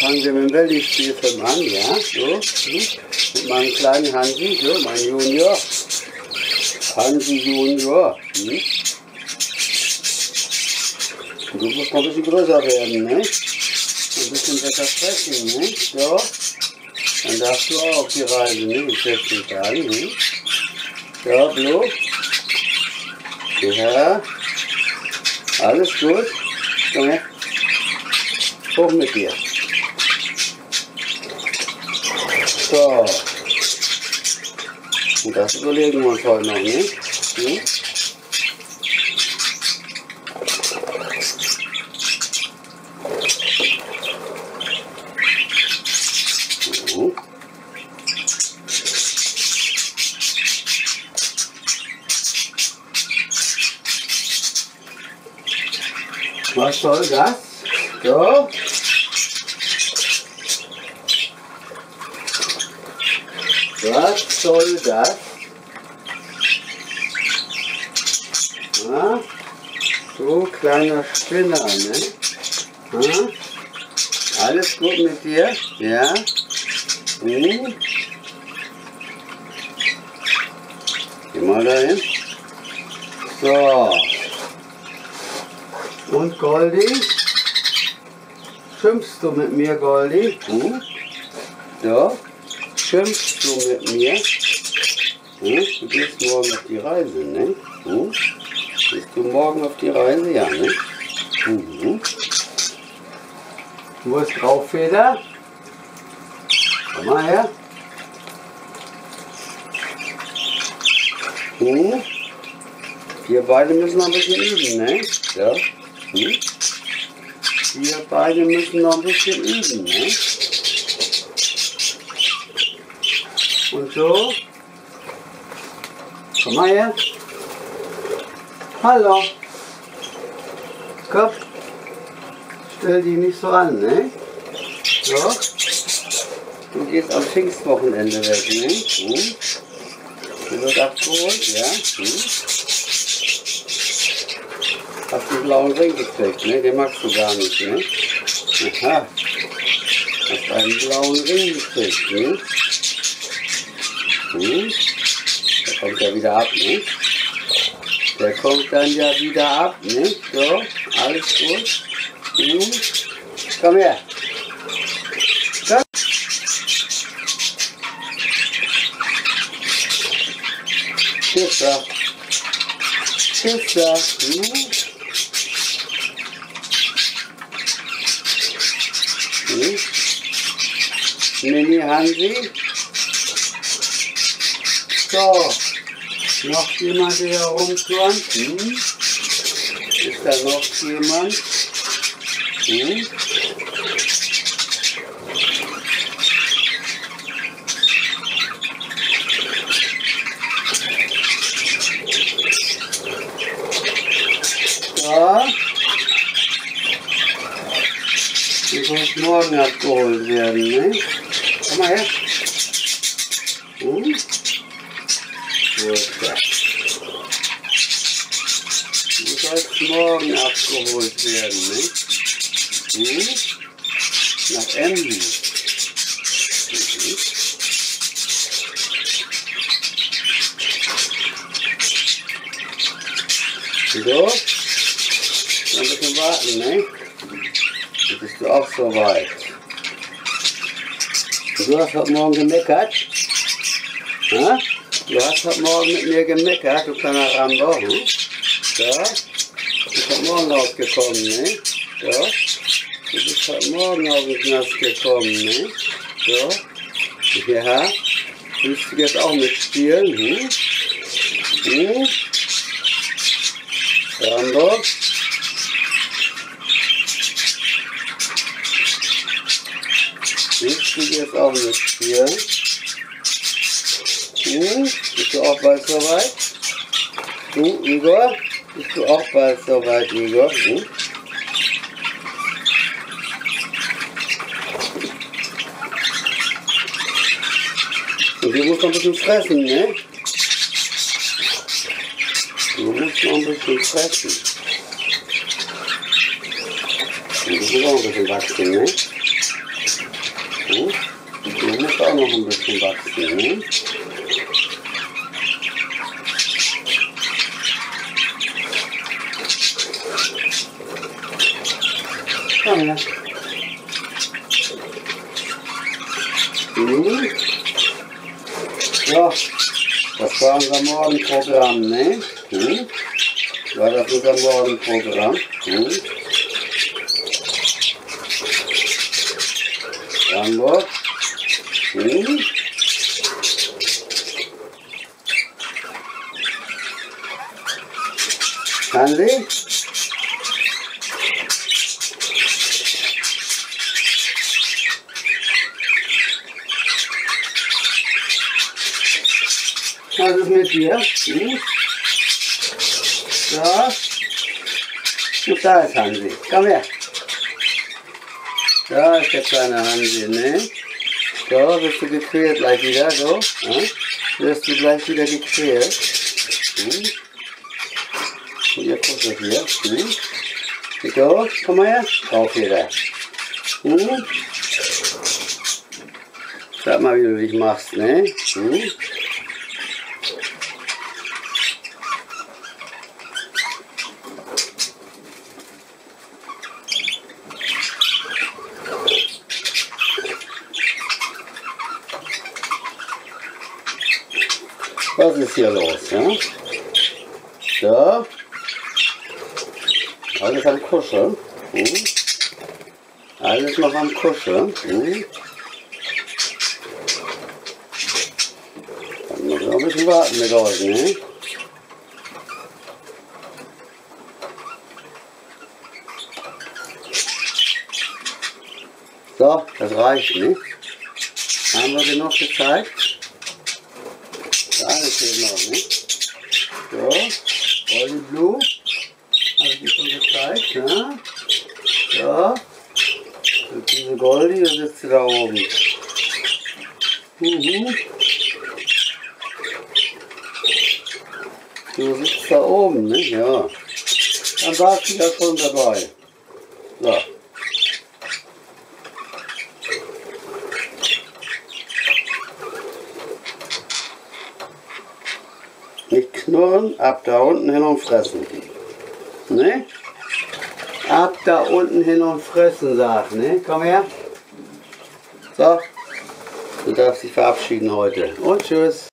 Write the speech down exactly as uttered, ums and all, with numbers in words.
fangen wir mit dem Welli-Spielfilm an, ja, so, hm? Mit meinem kleinen Hansi, so, mein Junior, Hansi Junior, hm? Du musst noch ein bisschen größer werden, ne? Ein bisschen besser sprechen, ne? So, dann darfst du auch auf die Reise, ne? In vierzehn Tagen, ne? Ja, bloß. Ja, alles gut. Komm her. Hoch mit dir. So. Und das überlegen wir uns heute noch, ne? Hm? So. Was soll das? So. Was soll das? Ja, so kleiner Spinner, ne? Ja, alles gut mit dir? Ja? Hm. Geh mal dahin. So. Und Goldi? Schimpfst du mit mir, Goldi? Hm? So. Schimpfst du mit mir? Hm? Du gehst morgen auf die Reise, ne? Hm? Gehst du morgen auf die Reise? Ja, ne? Mhm. Wo ist Graufeder? Komm mal her. Hm? Wir beide müssen noch ein bisschen üben, ne? Ja. Hm? Wir beide müssen noch ein bisschen üben, ne? Und so. Komm mal her. Hallo. Komm. Stell dich nicht so an, ne? So. Du gehst am Pfingstwochenende weg, ne? Hm? Du wirst abgeholt, ja? Hm? Hast du einen blauen Ring gekriegt, ne? Den magst du gar nicht, ne? Aha. Hast einen blauen Ring gekriegt, ne? Hm? Der kommt ja wieder ab, ne? Der kommt dann ja wieder ab, ne? So, alles gut. Hm? Komm her. Komm. Tschüss, Tschüss, hm? Hm? Mini Hansi. So, noch jemand, der herumturnt? Hm? Ist da noch jemand? Hm? So. Du musst morgen abgeholt werden, ne? Komm mal her. Hm? Gut. Du sollst morgen abgeholt werden, ne? Hm? Nach Emden. Mhm. So? Ein bisschen warten, ne? Dann bist du auch so weit. Du hast heute Morgen gemeckert? Ha? Du hast heute Morgen mit mir gemeckert, du kleiner Rambo. Hm? Ja? Du bist heute Morgen rausgekommen, ne? Ja? Du bist heute Morgen auf den Knast gekommen, ne? So? Ja? Willst du jetzt auch mitspielen? Hm? Hm? Rambo? Willst du jetzt auch mitspielen? Hm? Bist du auch bald soweit? Du, Igor? Bist du auch bald soweit, Igor? Hm? Und du musst noch ein bisschen fressen, ne? Du musst noch ein bisschen fressen. Und du musst auch ein bisschen wachsen, ne? auch noch ein bisschen wachsen, ne? Komm her. Mhm. So, das war unser Morgenprogramm, ne? Mhm. War das unser Morgenprogramm? Mhm. Hamburg. Mhm. Hansi? Was ist mit dir? Hm? So. Und da ist Hansi. Komm her. Da ist der kleine Hansi, ne? So, wirst du gequält gleich wieder, so. Ja? Wirst du gleich wieder gequält. Hm? Und ihr guckt das hier. Hm? So, komm mal her. Drauf wieder. Hm? Sag mal, wie du dich machst, ne? Hm? Was ist hier los, ja? So. Alles am Kuscheln. Hm? Alles noch am Kuscheln. Hm? Dann muss ich noch ein bisschen warten mit euch, ne? So, das reicht, ne? Haben wir genug gezeigt? Alles hier noch, ne? So, Golden Blue. Habe ich dir schon gezeigt, ja? So. Und diese Goldi, das sitzt da oben. Mhm. Du sitzt da oben, ne? Ja. Dann warst du ja schon dabei. So. Nicht knurren, ab da unten hin und fressen. Ne? Ab da unten hin und fressen, sagt, ne? Komm her. So. Du darfst dich verabschieden heute. Und tschüss.